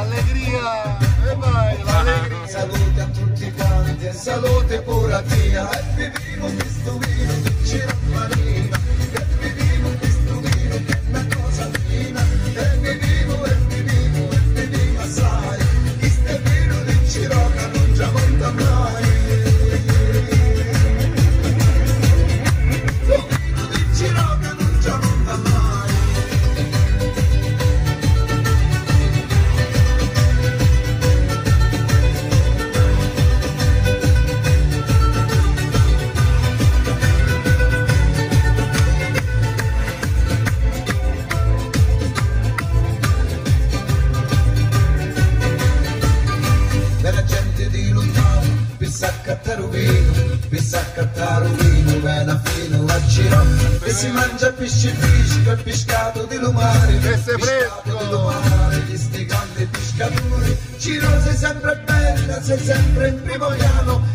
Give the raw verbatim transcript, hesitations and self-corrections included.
allegria, e vai, l'allegria. Salute a tutti quanti e salute pure a Dio. E viviamo questo vino che ci rammarina, e viviamo questo vino che è una cosa fina, e viviamo, e viviamo, e viviamo assai. Questo vino di Ciroca non ci monta mai. E si mangia pesce fresco e pescato di lumare, pesce fresco di lumare, gli sti grandi pescatori. Ciro sei sempre bella, sei sempre in primo piano.